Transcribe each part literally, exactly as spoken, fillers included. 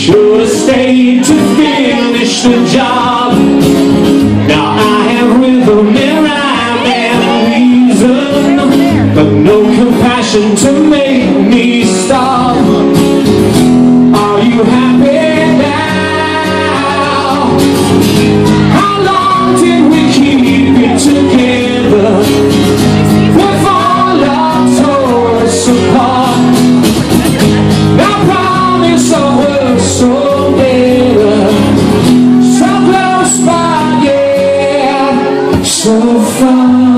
should have stayed to finish the job. Now I have rhythm and rhyme and reason, but no compassion to make me stop. Are you happy now? How long did we keep it together before love tore us apart? Now promise I will so better, so close by, yeah, so far.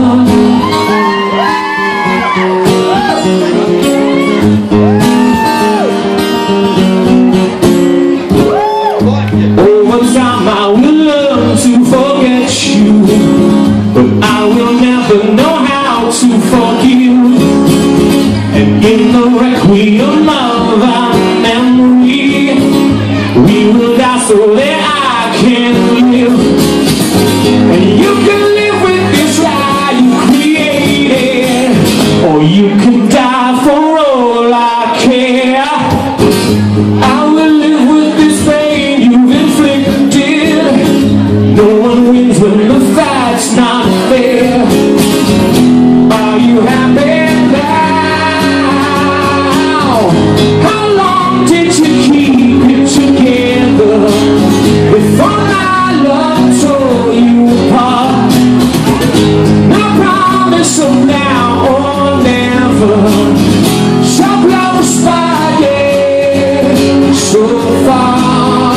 Over time I will learn to forget you, but I will never know how to forgive. And in the requiem of our memory, we will die so that I can live. And you can live with this lie you created, or you can die for all I care. I will live with this pain you've inflicted. No one wins when the fight's not fair. Are you happy now? How long did you keep it together before my love tore you apart? No promise of now or never, so close by, yeah, so far.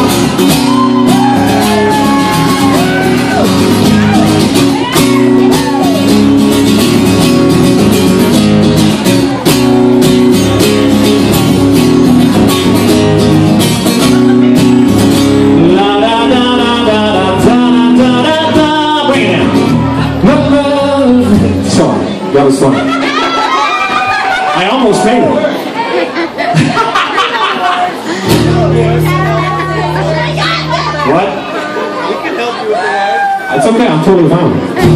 That was fun. I almost made it. What? We can help you with that. It's okay, I'm totally fine with it.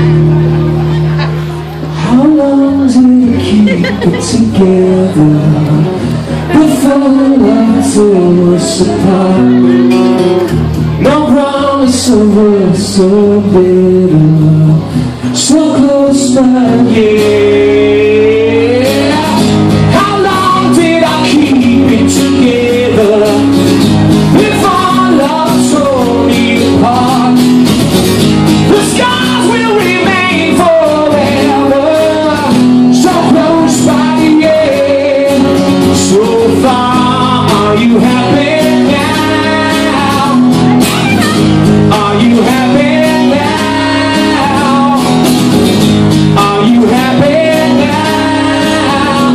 How long did we keep it together before love tore us apart? No promise of us so bitter, so close by, yeah. How long did I keep it together before love tore me apart? The scars will remain forever, so close by, yeah, so far. Are you happy now? Are you happy? Are you happy now?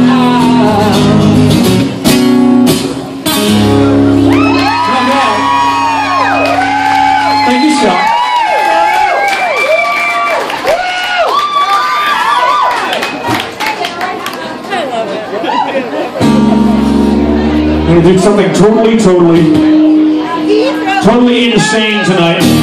Thank you, Scott. I'm going to do something totally, totally, totally insane tonight.